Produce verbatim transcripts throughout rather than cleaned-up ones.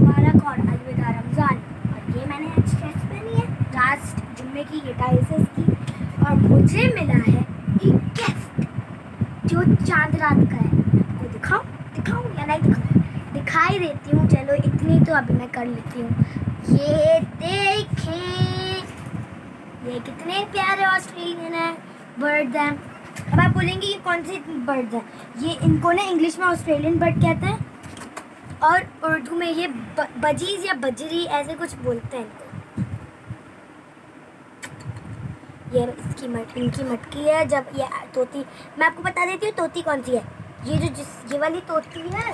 मुबारक और अलविदा रमज़ान। और ये मैंने आज ड्रेस पहनी है लास्ट जुम्मे की, ये टाइल्स की, और मुझे मिला है एक गिफ्ट जो चांद रात का है। आपको दिखाऊं दिखाऊं या नहीं दिखाऊं? दिखाई देती हूँ, चलो इतनी तो अभी मैं कर लेती हूँ। ये देखें, ये कितने प्यारे ऑस्ट्रेलियन है बर्ड हैं। अब आप बोलेंगे ये कौन सी बर्ड है? ये इनको ना इंग्लिश में ऑस्ट्रेलियन बर्ड कहते हैं और उर्दू में ये ब, बजीज या बजरी ऐसे कुछ बोलते हैं इनको। ये इसकी मट इनकी मटकी है। जब ये तोती, मैं आपको बता देती हूँ तोती कौन सी है। ये जो जिस ये वाली तोती है।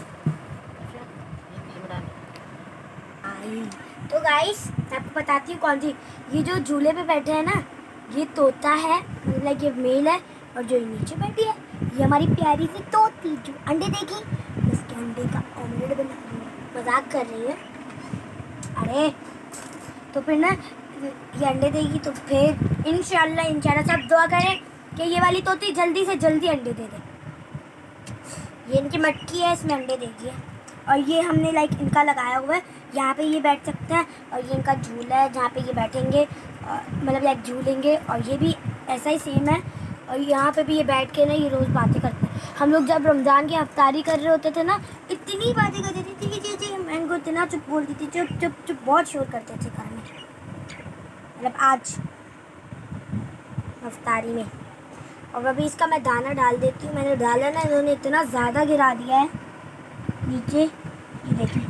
तो गाइस मैं आपको बताती हूँ कौन सी। ये जो झूले पे बैठे हैं ना, ये तोता है, मतलब ये मेल है। और जो नीचे बैठी है ये हमारी प्यारी सी तोती जो अंडे देगी, इसके अंडे का ऑमलेट बना रही है। मजाक कर रही है। अरे तो फिर ना ये अंडे देगी तो फिर इंशाल्लाह इंशाल्लाह सब दुआ करें कि ये वाली तोती जल्दी से जल्दी अंडे दे दे। ये इनकी मटकी है, इसमें अंडे देगी। और ये हमने लाइक इनका लगाया हुआ है, यहाँ पे ये बैठ सकते हैं। और ये इनका झूला है जहाँ पे ये बैठेंगे, मतलब लाइक झूलेंगे। और ये भी ऐसा ही सेम है। और यहाँ पे भी ये बैठ के ना ये रोज़ बातें करते हैं। हम लोग जब रमज़ान की अफ्तारी कर रहे होते थे ना, इतनी बातें करती थी कि जी जी मैं इनको इतना चुप बोलती थी, चुप चुप चुप बहुत शोर करते थे घर में, मतलब आज अफ्तारी में। और अभी इसका मैं दाना डाल देती हूँ। मैंने डाला ना, इन्होंने इतना ज़्यादा गिरा दिया है नीचे, ये देखिए।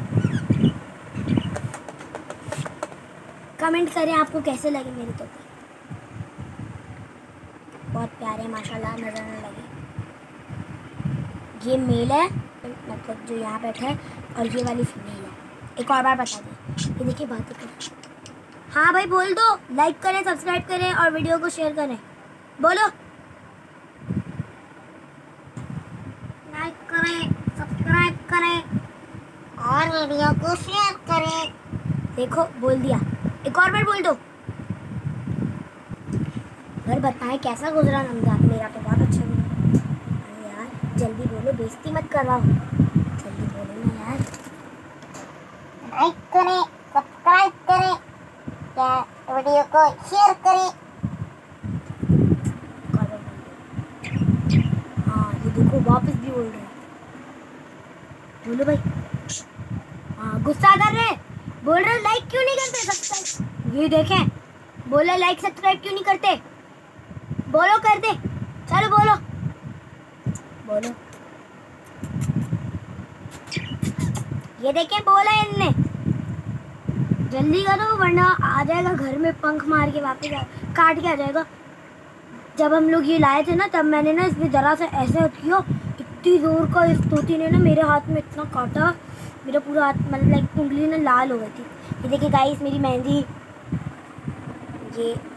कमेंट करें आपको कैसे लगे मेरे तोते। बहुत प्यारे माशाल्लाह, नजर न लगे। ये मेल है, मतलब जो यहाँ बैठा है, और ये वाली फीमेल है। एक और बार बता दें, ये देखिए बातें कर। हाँ भाई बोल दो, लाइक करें, सब्सक्राइब करें और वीडियो को शेयर करें। बोलो लाइक करें, सब्सक्राइब करें और वीडियो को शेयर करें। देखो बोल दिया, एक और बार बोल दो। घर बताएं कैसा गुजरा रमजान। मेरा तो बहुत अच्छा गुजरा। अरे यार जल्दी बोलो, बेइज्जती मत करवाओ, जल्दी बोलो ना यार। लाइक करें, सब्सक्राइब करें, क्या वीडियो को शेयर करें। हाँ ये देखो वापस भी बोल रहे हैं। बोलो भाई। हाँ गुस्सा कर रहे हैं, बोल रहे लाइक क्यों नहीं करते, सब्सक्राइब। ये देखें बोले लाइक सब्सक्राइब क्यों नहीं करते। बोलो कर दे, चलो बोलो बोलो। ये देखें बोला इनने, जल्दी करो वरना आ जाएगा घर में पंख मार के वापस काट के आ जाएगा। जब हम लोग ये लाए थे ना, तब मैंने ना इसमें ज़रा सा ऐसे किया, इतनी जोर का इस तोती ने ना मेरे हाथ में इतना काटा, मेरा पूरा हाथ मतलब लाइक उंगली ना लाल हो गई थी। ये देखिए गाइस मेरी मेहंदी, ये